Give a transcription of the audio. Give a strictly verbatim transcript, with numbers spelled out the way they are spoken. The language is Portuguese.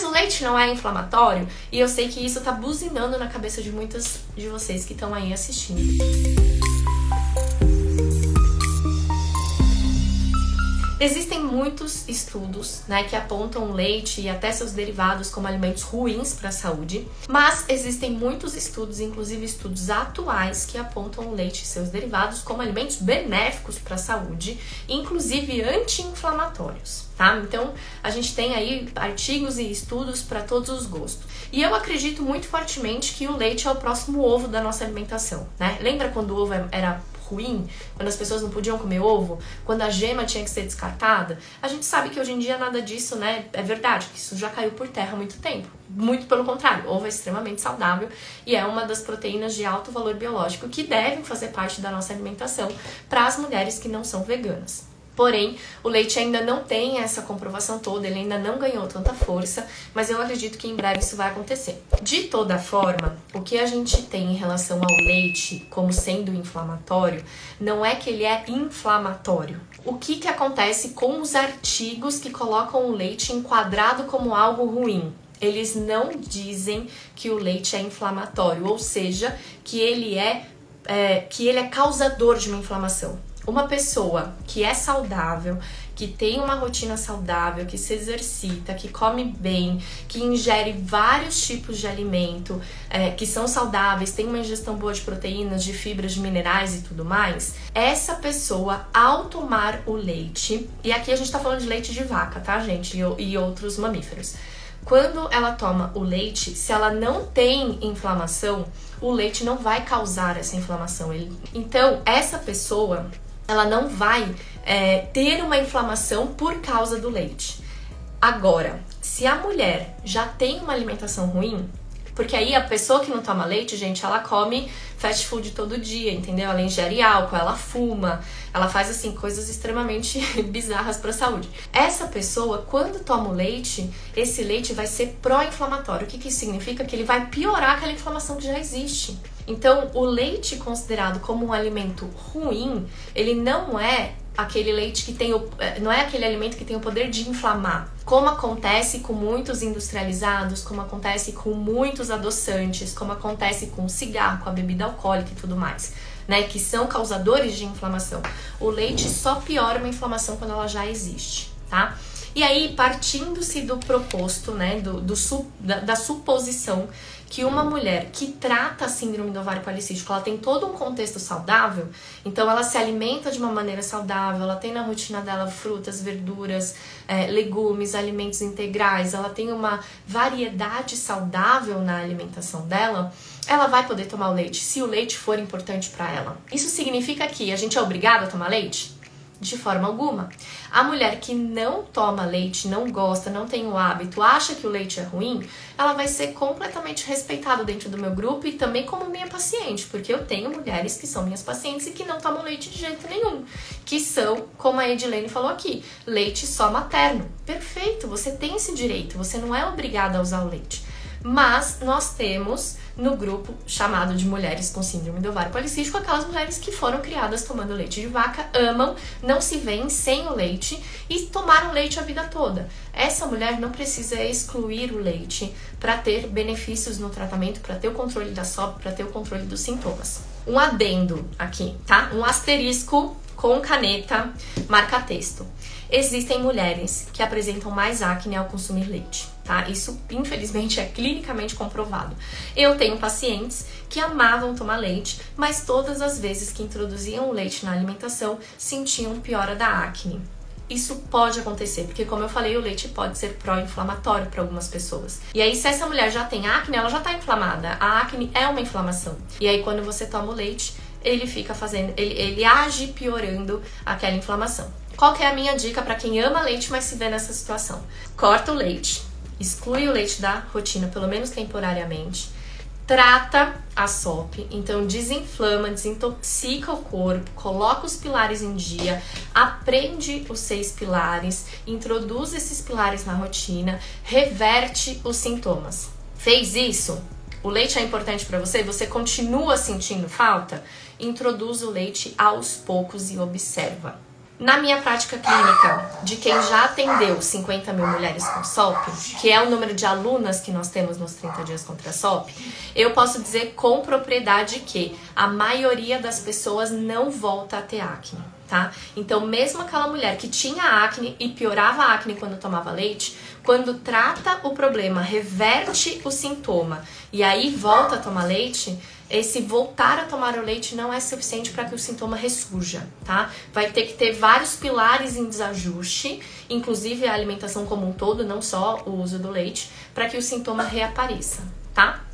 o leite não é inflamatório, e eu sei que isso tá buzinando na cabeça de muitas de vocês que estão aí assistindo. Existem muitos estudos, né, que apontam o leite e até seus derivados como alimentos ruins para a saúde, mas existem muitos estudos, inclusive estudos atuais, que apontam o leite e seus derivados como alimentos benéficos para a saúde, inclusive anti-inflamatórios, tá? Então, a gente tem aí artigos e estudos para todos os gostos. E eu acredito muito fortemente que o leite é o próximo ovo da nossa alimentação, né? Lembra quando o ovo era ruim, quando as pessoas não podiam comer ovo, quando a gema tinha que ser descartada? A gente sabe que hoje em dia nada disso, né, é verdade, que isso já caiu por terra há muito tempo. Muito pelo contrário, o ovo é extremamente saudável e é uma das proteínas de alto valor biológico que devem fazer parte da nossa alimentação para as mulheres que não são veganas. Porém, o leite ainda não tem essa comprovação toda, ele ainda não ganhou tanta força, mas eu acredito que em breve isso vai acontecer. De toda forma, o que a gente tem em relação ao leite como sendo inflamatório, não é que ele é inflamatório. O que que acontece com os artigos que colocam o leite enquadrado como algo ruim? Eles não dizem que o leite é inflamatório, ou seja, que ele é, é, que ele é causador de uma inflamação. Uma pessoa que é saudável, que tem uma rotina saudável, que se exercita, que come bem, que ingere vários tipos de alimento, é, que são saudáveis, tem uma ingestão boa de proteínas, de fibras, de minerais e tudo mais, essa pessoa, ao tomar o leite, e aqui a gente tá falando de leite de vaca, tá, gente? E, e outros mamíferos. Quando ela toma o leite, se ela não tem inflamação, o leite não vai causar essa inflamação. Ele... Então, essa pessoa, ela não vai é, ter uma inflamação por causa do leite. Agora, se a mulher já tem uma alimentação ruim, porque aí a pessoa que não toma leite, gente, ela come fast food todo dia, entendeu? Ela ingere álcool, ela fuma, ela faz, assim, coisas extremamente bizarras para a saúde. Essa pessoa, quando toma o leite, esse leite vai ser pró-inflamatório. O que que isso significa? Que ele vai piorar aquela inflamação que já existe. Então, o leite considerado como um alimento ruim, ele não é aquele leite que tem o, não é aquele alimento que tem o poder de inflamar, como acontece com muitos industrializados, como acontece com muitos adoçantes, como acontece com o cigarro, com a bebida alcoólica e tudo mais, né, que são causadores de inflamação. O leite só piora uma inflamação quando ela já existe, tá? E aí, partindo-se do proposto, né, do, do, da, da suposição que uma mulher que trata a síndrome do ovário policístico, ela tem todo um contexto saudável, então ela se alimenta de uma maneira saudável, ela tem na rotina dela frutas, verduras, é, legumes, alimentos integrais, ela tem uma variedade saudável na alimentação dela, ela vai poder tomar o leite, se o leite for importante para ela. Isso significa que a gente é obrigado a tomar leite? De forma alguma. A mulher que não toma leite, não gosta, não tem o hábito, acha que o leite é ruim, ela vai ser completamente respeitada dentro do meu grupo e também como minha paciente, porque eu tenho mulheres que são minhas pacientes e que não tomam leite de jeito nenhum, que são, como a Edilene falou aqui, leite só materno. Perfeito, você tem esse direito, você não é obrigada a usar o leite. Mas nós temos no grupo chamado de mulheres com síndrome do ovário policístico aquelas mulheres que foram criadas tomando leite de vaca, amam, não se veem sem o leite e tomaram leite a vida toda. Essa mulher não precisa excluir o leite para ter benefícios no tratamento, para ter o controle da S O P, para ter o controle dos sintomas. Um adendo aqui, tá? Um asterisco com caneta, marca texto. Existem mulheres que apresentam mais acne ao consumir leite, tá? Isso, infelizmente, é clinicamente comprovado. Eu tenho pacientes que amavam tomar leite, mas todas as vezes que introduziam o leite na alimentação, sentiam piora da acne. Isso pode acontecer, porque como eu falei, o leite pode ser pró-inflamatório para algumas pessoas. E aí, se essa mulher já tem acne, ela já tá inflamada. A acne é uma inflamação. E aí, quando você toma o leite, ele fica fazendo, ele, ele age piorando aquela inflamação. Qual que é a minha dica para quem ama leite, mas se vê nessa situação? Corta o leite, exclui o leite da rotina, pelo menos temporariamente. Trata a S O P, então desinflama, desintoxica o corpo, coloca os pilares em dia, aprende os seis pilares, introduz esses pilares na rotina, reverte os sintomas. Fez isso? O leite é importante para você? Você continua sentindo falta? Introduz o leite aos poucos e observa. Na minha prática clínica, de quem já atendeu cinquenta mil mulheres com S O P, que é o número de alunas que nós temos nos trinta dias contra a S O P, eu posso dizer com propriedade que a maioria das pessoas não volta a ter acne, tá? Então, mesmo aquela mulher que tinha acne e piorava a acne quando tomava leite, quando trata o problema, reverte o sintoma e aí volta a tomar leite, esse voltar a tomar o leite não é suficiente para que o sintoma ressurja, tá? Vai ter que ter vários pilares em desajuste, inclusive a alimentação como um todo, não só o uso do leite, para que o sintoma reapareça, tá?